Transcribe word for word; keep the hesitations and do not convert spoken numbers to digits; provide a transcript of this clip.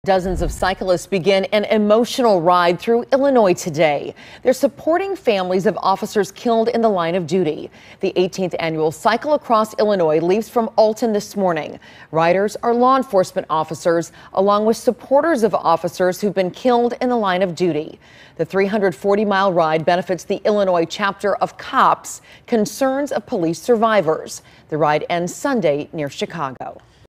Dozens of cyclists begin an emotional ride through Illinois today. They're supporting families of officers killed in the line of duty. The eighteenth annual Cycle Across Illinois leaves from Alton this morning. Riders are law enforcement officers, along with supporters of officers who've been killed in the line of duty. The three hundred forty mile ride benefits the Illinois chapter of COPS, Concerns of Police Survivors. The ride ends Sunday near Chicago.